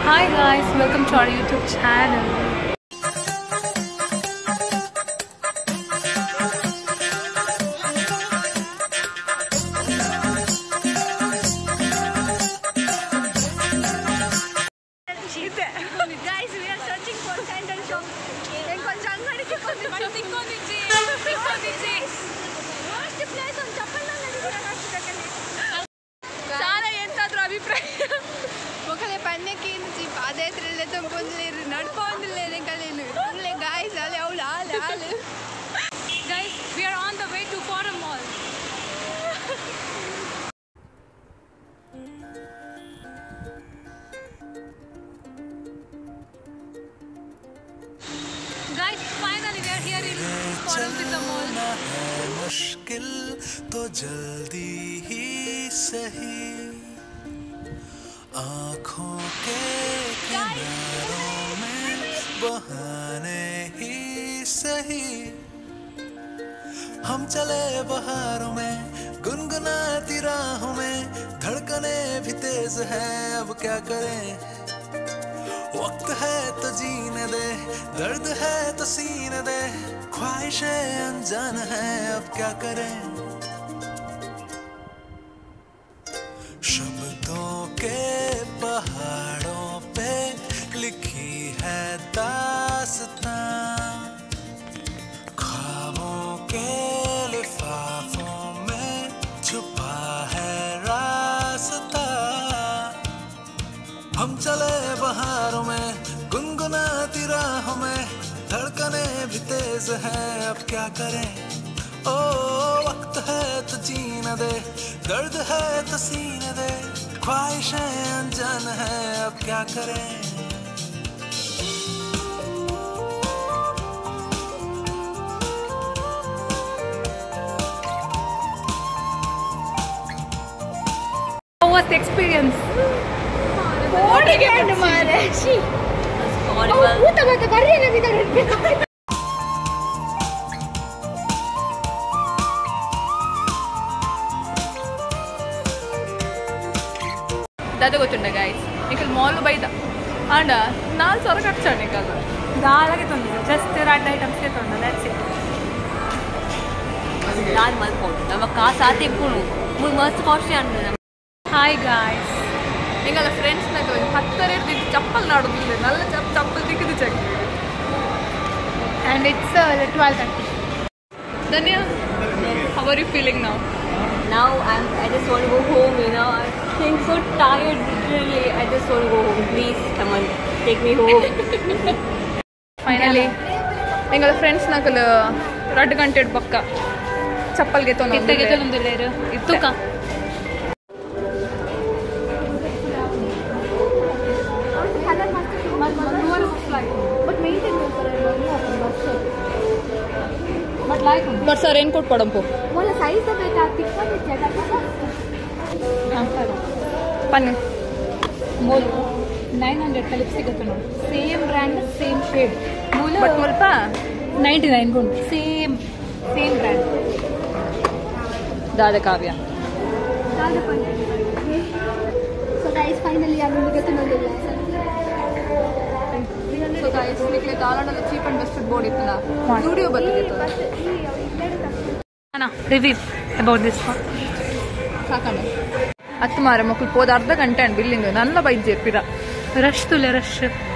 Hi guys, welcome to our YouTube channel. Guys, we are searching for sandal shop. Worst place on Chapalna చాలా ಎಂತಾದ್ರೂ ಅಭಿಪ್ರಾಯ ಮಕ್ಕಳೇ ಪನ್ನಕ್ಕೆ ಇಂಚಿ ಪಾದಯಾತ್ರೆಲ್ಲ ತಂಪೊಂದಿಲ್ಲ ನಡ್ಕೊಂದಿಲ್ಲ ಕಲೇನು ಒಳ್ಳೆ ಗಾಯ್ಸ್ ಅಲ್ಲಿ ಅವಳು ಹಾಲು Guys, we are on the way to Forum Mall. Guys, finally we are here in Forum Mall. मुश्किल तो जल्दी ही सही आँखों के किनारों में बहाने ही सही हम चले बहारों में गुनगुनाती राहों में धड़कने भी तेज है अब क्या करें वक्त है तो जीने दे दर्द है तो सीने दे ख्वाहिशें अनजान है अब क्या करें शब्दों के पहाड़ों पे लिखी है दास्तां ख्वाबों के लिफाफों में छुपा है रास्ता हम चले बहारों में गुनगुनाती राहों में धड़कने भी तेज है अब क्या करें ओ वक्त है तो जीने दे दर्द है तो सीने दे ख्वाहिशें अनजान है अब क्या करें How was the experience? ಓಡಿಗೆ ಮಾರೆ ಶಿ ಊಟ ಮತ್ತೆ ಬರ್ರಿ ನಮಗೆ दादा ಗೊತ್ತುಂಟಾ ಗೈಸ್ ನಿಕಲ್ ಮಾಲ್ ಬೈದ ಆಂಡ 4,000 ಖರ್ಚು ನಿಕಲ್ ದಾಲಾಗೆ ತಂದಿದ್ದೆ ಜಸ್ಟ್ 2 ಐಟಮ್ಸ್ ಗೆ ತಂದ ದಟ್ಸ್ ಇಟ್ ನಾನು ಮಲ್ಕೊಂಡು ನಮ್ಮ ಕಾಸು ಆತಿ ಇಪ್ಪುನು ಮಸ್ತ್ ಕಾಸ್ಟ್ಲಿ ಅಂದ ಹಾಯ್ ಗೈಸ್ ನಿಂಗಲ ಫ್ರೆಂಡ್ಸ್ ನಾಗ 10 ರೇಟ್ ಚಪ್ಪಲ್ ನಾಡುದಿಲ್ಲ ನಲ್ಲ ಚಪ್ಪಲ್ ತಿಕ್ಕಿದ್ದು check and it's 12:30 Dhanya how are you feeling now I just want to go home, you know. I'm feeling so tired, literally. I just want to go home. Please, come on, take me home. Finally ನಿಂಗಲ friends ನಾಕಲ್ 2 ಗಂಟೆ ಪಕ್ಕ ಚಪ್ಪಲ್ಗೆ ತೊಂದರೆ ಇತ್ತುಕ but sir raincoat पड़ंपो मोला size तो बेटा तिक्का पन्ने मोल 900 का लिपस्टिक है सेम ब्रांड सेम शेड मोल बट मोल्पा 99 गुण सेम ब्रांड दादा काव्या दादा पन्ने सो गाइस फाइनली हम लोग के तो ले ಸೊ ಗೈಸ್ ನಿಕ್ಲೆ ದಾಲಾಡಲ್ಲಿ ಚೀಪ್ ಅಂಡ್ ಬೆಸ್ಟ್ ಬೋರ್ಡ್ ಇತ್ತಲ್ಲ ಸ್ಟುಡಿಯೋ ಬತ್ತಿತ್ತು ಅಣ್ಣ ರಿವ್ಯೂ ಅಬೌಟ್ ದಿಸ್ ಸಾಕಣ್ಣ ಹತ್ತು ಮಾರ ಮಕ್ಕಳು ಹೋದ ಅರ್ಧ ಗಂಟೆ ಅಂಡ್ ಬಿಲ್ಲಿಂಗ್ ನನ್ನ ಬೈದ್ ಜೆಪ್ಪಿರ ರಶ್ ತುಲೆ ರಶ್